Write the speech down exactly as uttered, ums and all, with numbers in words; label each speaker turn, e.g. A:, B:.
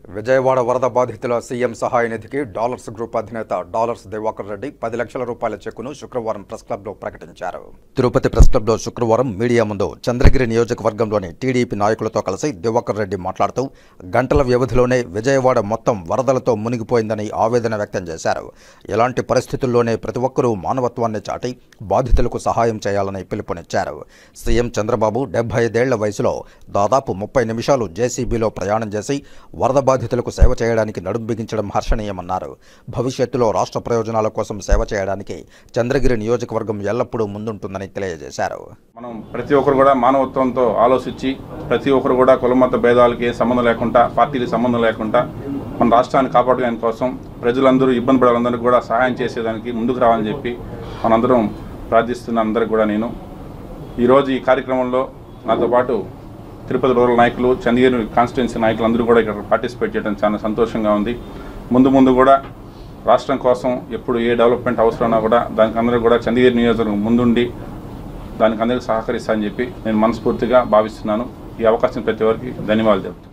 A: విజయవాడ వరద బాధితుల సీఎం సహాయ నిధికి డాలర్స్ గ్రూప్ అధినేత డాలర్స్ దివాకర్ రెడ్డి పది లక్షల రూపాయల చెక్కును శుక్రవారం ప్రెస్ క్లబ్లో ప్రకటించారు. తిరుపతి ప్రెస్ క్లబ్లో శుక్రవారం మీడియా ముందు చంద్రగిరి నియోజకవర్గంలోని టీడీపీ నాయకులతో కలిసి దివాకర్ రెడ్డి మాట్లాడుతూ గంటల వ్యవధిలోనే విజయవాడ మొత్తం వరదలతో మునిగిపోయిందని ఆవేదన వ్యక్తం చేశారు. ఎలాంటి పరిస్థితుల్లోనే ప్రతి ఒక్కరూ మానవత్వాన్ని చాటి బాధితులకు సహాయం చేయాలని పిలుపునిచ్చారు. సీఎం చంద్రబాబు డెబ్బై ఐదేళ్ల వయసులో దాదాపు ముప్పై నిమిషాలు జేసీబీలో ప్రయాణం చేసి వరద బాధితులకు సేవ చేయడానికి నడుం బిగించడం హర్షణీయమన్నారు. భవిష్యత్తులో రాష్ట్ర ప్రయోజనాల కోసం సేవ చేయడానికి చంద్రగిరి నియోజకవర్గం ఎల్లప్పుడూ ముందుంటుందని తెలియజేశారు.
B: మనం ప్రతి ఒక్కరు కూడా మానవత్వంతో ఆలోచించి ప్రతి ఒక్కరు కూడా కులమత భేదాలకి ఏ సంబంధం లేకుండా పార్టీలకు సంబంధం లేకుండా మన రాష్ట్రాన్ని కాపాడుకోవడానికి కోసం ప్రజలందరూ ఇబ్బంది పడాలందరికీ కూడా సహాయం చేసేదానికి ముందుకు రావాలని చెప్పి మనందరం ప్రార్థిస్తున్న అందరికీ కూడా నేను ఈరోజు ఈ కార్యక్రమంలో నాతో పాటు తిరుపతి రూరల్ నాయకులు, చంద్రగిరి కాన్స్టిట్యున్సీ నాయకులు అందరూ కూడా ఇక్కడ పార్టిసిపేట్ చేయడం చాలా సంతోషంగా ఉంది. ముందు ముందు కూడా రాష్ట్రం కోసం ఎప్పుడు ఏ డెవలప్మెంట్ అవసరమైనా కూడా దానికి అందరూ కూడా చంద్రగిరి నియోజకవర్గం ముందుండి దానికి అందరికీ సహకరిస్తానని చెప్పి నేను మనస్ఫూర్తిగా భావిస్తున్నాను. ఈ అవకాశం ప్రతి ఒక్కరికి ధన్యవాదాలు చెప్తాను.